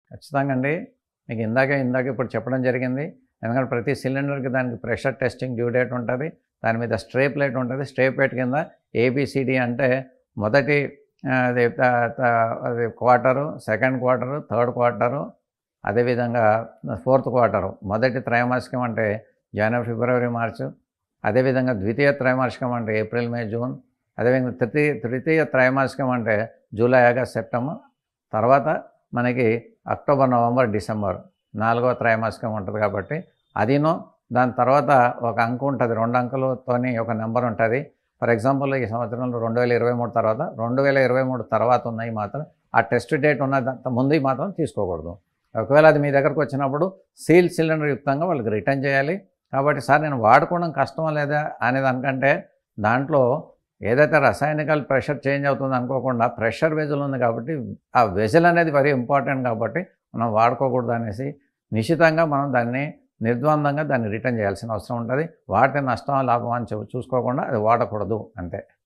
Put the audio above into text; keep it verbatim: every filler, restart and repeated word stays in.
ఖచ్చితంగా అండి. మీకు ఇందాకే ఇందాక ఇప్పుడు చెప్పడం జరిగింది. ఎందుకంటే ప్రతి సిలిండర్‌కి దానికి ప్రెషర్ టెస్టింగ్ డ్యూ డేట్ ఉంటది. దాని మీద స్ట్రే ప్లేట్ ఉంటది. స్ట్రే ప్లేట్ కింద ఏబీసీడీ అంటే మొదటి ఆహ్, అది త త అది quarter, second quarter, third quarter, అదేవిధంగా ఫోర్త్ క్వార్టరు. మొదటి త్రైమాసికం అంటే జనవరి, ఫిబ్రవరి, మార్చు. అదేవిధంగా ద్వితీయ త్రైమాసికం అంటే ఏప్రిల్, మే, జూన్. అదేవిధంగా తృతీయ తృతీయ త్రైమాసికం అంటే జూలై, ఆగస్ట్, సెప్టెంబర్. తర్వాత మనకి అక్టోబర్, నవంబర్, డిసెంబర్ నాలుగవ త్రైమాసికం ఉంటుంది కాబట్టి అదిను. దాని తర్వాత ఒక అంకె ఉంటుంది. రెండు అంకెలతోని ఒక నెంబర్ ఉంటుంది. ఫర్ ఎగ్జాంపుల్ ఈ సంవత్సరంలో రెండు వేల ఇరవై మూడు తర్వాత రెండు వేల ఇరవై మూడు తర్వాత ఉన్నాయి మాత్రం ఆ టెస్ట్ డేట్ ఉన్న ముందు మాత్రం తీసుకోకూడదు. ఒకవేళ అది మీ దగ్గరకు వచ్చినప్పుడు సీల్ సిలిండర్ యుక్తంగా వాళ్ళకి రిటర్న్ చేయాలి. కాబట్టి సార్ నేను వాడుకోవడం కష్టమా లేదా అనేది అనుకంటే దాంట్లో ఏదైతే రసాయనికల్ ప్రెషర్ చేంజ్ అవుతుంది అనుకోకుండా ప్రెషర్ వెజల్ ఉంది కాబట్టి ఆ వెజల్ అనేది వెరీ ఇంపార్టెంట్ కాబట్టి మనం వాడుకోకూడదు అనేసి నిశ్చితంగా మనం దాన్ని నిర్ద్వందంగా దాన్ని రిటర్న్ చేయాల్సిన అవసరం ఉంటుంది. వాడితే నష్టం లాభం అని చూసుకోకుండా అది వాడకూడదు అంతే.